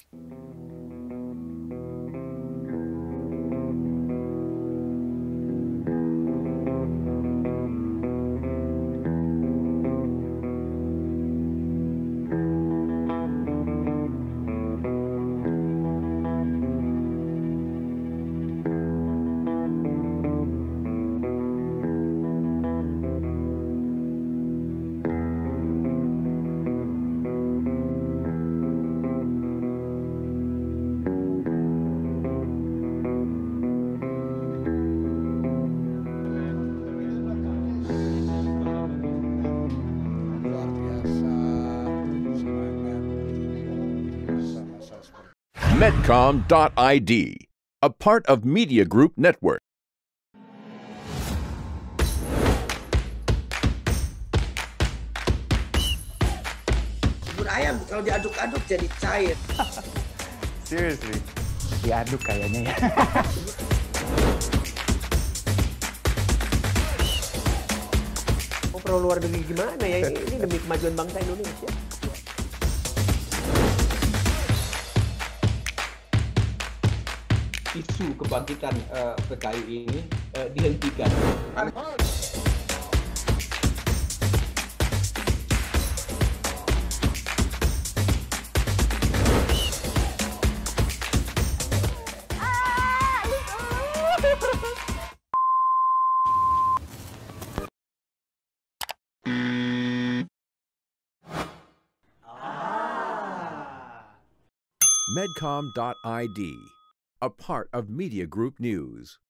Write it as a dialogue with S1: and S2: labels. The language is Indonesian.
S1: Medcom.id, a part of Media Group Network.
S2: Bubur ayam kalau diaduk-aduk jadi cair.
S3: Seriously? Diaduk kayaknya ya.
S4: Oh, perlu luar negeri gimana ya? Ini demi kemajuan bangsa Indonesia.
S5: Isu kebangkitan PKI ini dihentikan.
S1: Medcom.id, a part of Media Group News.